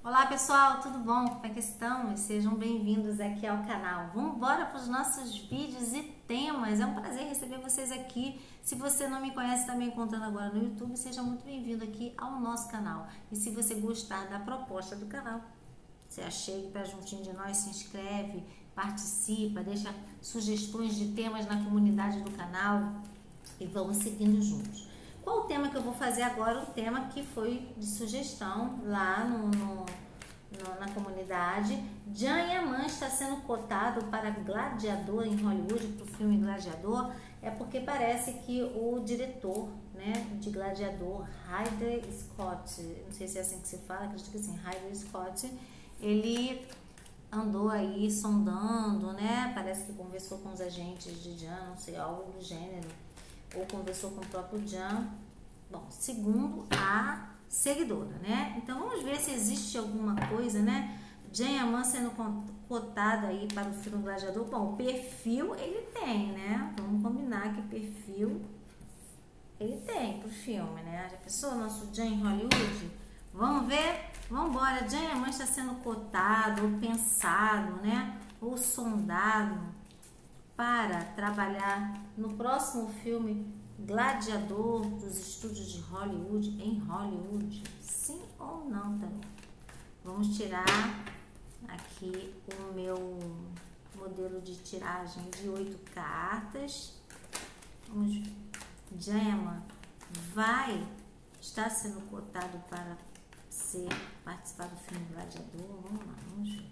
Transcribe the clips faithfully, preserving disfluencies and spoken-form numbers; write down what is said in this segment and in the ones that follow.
Olá pessoal, tudo bom? Como é que estão? Sejam bem-vindos aqui ao canal. Vamos embora para os nossos vídeos e temas. É um prazer receber vocês aqui. Se você não me conhece, está me encontrando agora no YouTube, seja muito bem-vindo aqui ao nosso canal. E se você gostar da proposta do canal, você chega para juntinho de nós, se inscreve, participa, deixa sugestões de temas na comunidade do canal e vamos seguindo juntos. Qual o tema que eu vou fazer agora? Um tema que foi de sugestão lá no, no, no, na comunidade. Can Yaman está sendo cotado para Gladiador em Hollywood, para o filme Gladiador. É porque parece que o diretor, né, de Gladiador, Ridley Scott, não sei se é assim que se fala, acredito que sim, Ridley Scott, ele andou aí sondando, né? Parece que conversou com os agentes de Can, não sei, algo do gênero, ou conversou com o próprio Can, bom, segundo a seguidora, né? Então vamos ver se existe alguma coisa, né? Can Yaman sendo cotada aí para o filme Gladiador. Bom, perfil ele tem, né? Vamos combinar que perfil ele tem pro filme, né? Já pensou nosso Can em Hollywood? Vamos ver? Vamos embora. Can Yaman está sendo cotado, ou pensado, né? Ou sondado para trabalhar no próximo filme Gladiador dos estúdios de Hollywood, em Hollywood, sim ou não também. Vamos tirar aqui o meu modelo de tiragem de oito cartas. Vamos ver. Can Yaman vai estar sendo cotado para ser, participar do filme Gladiador. Vamos lá, vamos ver.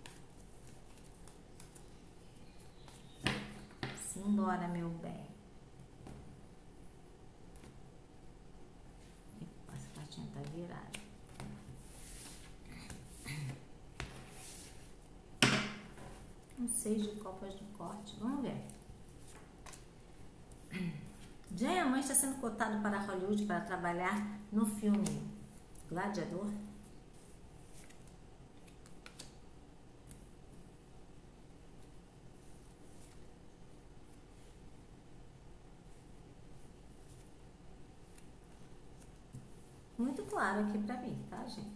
Simbora, meu bem. Essa cartinha tá virada. Um seis de copas de corte. Vamos ver. Can Yaman está sendo cotado para Hollywood para trabalhar no filme Gladiador. Muito claro aqui pra mim, tá, gente?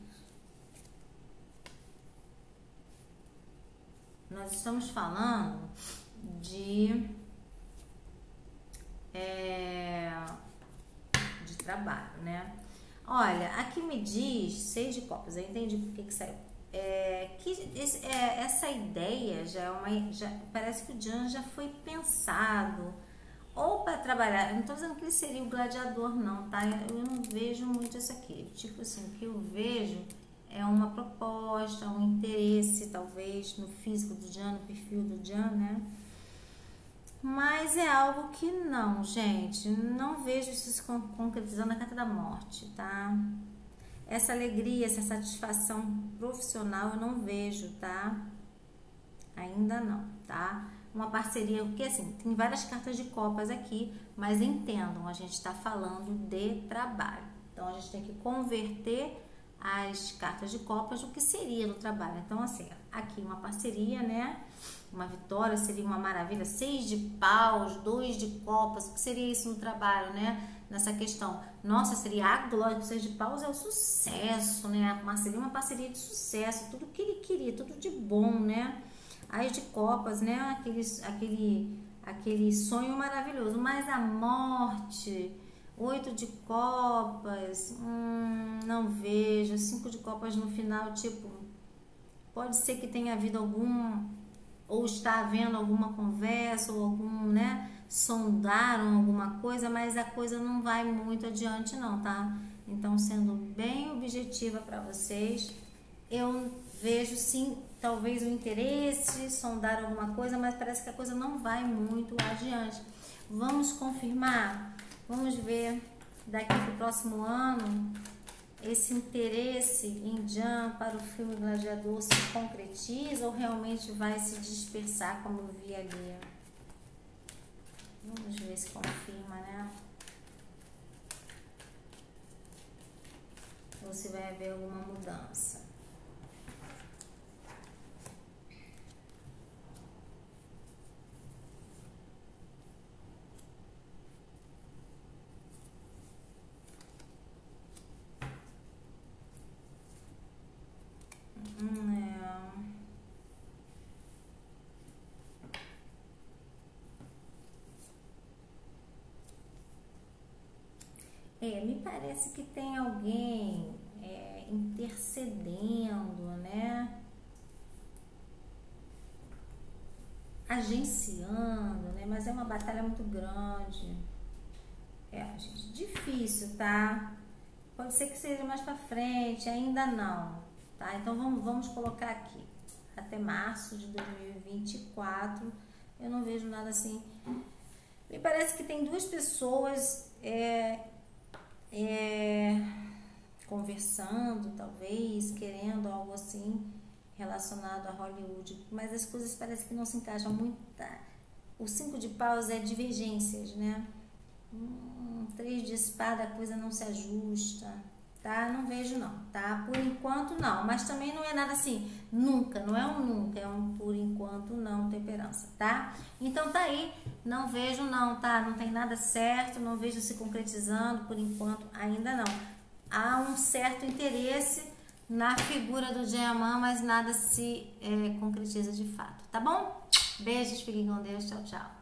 Nós estamos falando de é, de trabalho, né? Olha, aqui me diz seis de copas. Eu entendi por que que saiu. É, que esse, é, essa ideia já é uma, já parece que o Can já foi pensado. Ou para trabalhar, não estou dizendo que ele seria o gladiador não, tá? Eu não vejo muito isso aqui. Tipo assim, o que eu vejo é uma proposta, um interesse, talvez, no físico do Can, no perfil do Can, né? Mas é algo que não, gente, não vejo isso se concretizando na carta da morte, tá? Essa alegria, essa satisfação profissional eu não vejo, tá? Ainda não, tá? Uma parceria, porque assim, tem várias cartas de copas aqui, mas entendam, a gente está falando de trabalho. Então, a gente tem que converter as cartas de copas no que seria no trabalho. Então, assim, aqui uma parceria, né? Uma vitória seria uma maravilha. Seis de paus, dois de copas, o que seria isso no trabalho, né? Nessa questão. Nossa, seria a glória. Seis de paus é o sucesso, né? Seria uma parceria de sucesso, tudo que ele queria, tudo de bom, né? As de copas, né? Aquele, aquele, aquele sonho maravilhoso. Mas a morte, oito de copas, hum, não vejo. Cinco de copas no final, tipo, pode ser que tenha havido algum, ou está havendo alguma conversa, ou algum, né? Sondaram alguma coisa, mas a coisa não vai muito adiante, não, tá? Então, sendo bem objetiva para vocês, eu vejo sim, talvez o interesse, sondar alguma coisa, mas parece que a coisa não vai muito adiante. Vamos confirmar, vamos ver daqui para o próximo ano, esse interesse em Can para o filme Gladiador se concretiza ou realmente vai se dispersar, como eu vi ali. Vamos ver se confirma, né? Ou se vai haver alguma mudança. É, me parece que tem alguém é, intercedendo, né? Agenciando, né? Mas é uma batalha muito grande. É, gente, difícil, tá? Pode ser que seja mais pra frente, ainda não, tá? Então vamos, vamos colocar aqui. Até março de dois mil e vinte e quatro, eu não vejo nada assim. Me parece que tem duas pessoas é, é, conversando, talvez, querendo algo assim relacionado a Hollywood, mas as coisas parecem que não se encaixam muito. Tá? O cinco de paus é divergências, né? Hum, três de espada, a coisa não se ajusta, tá? Não vejo não, tá? Por enquanto não, mas também não é nada assim, nunca, não é um nunca, é um por enquanto não, temperança, tá? Então tá aí, não vejo não, tá? Não tem nada certo, não vejo se concretizando, por enquanto ainda não. Há um certo interesse na figura do Jeyaman, mas nada se é, concretiza de fato, tá bom? Beijos, fiquem com Deus, tchau, tchau.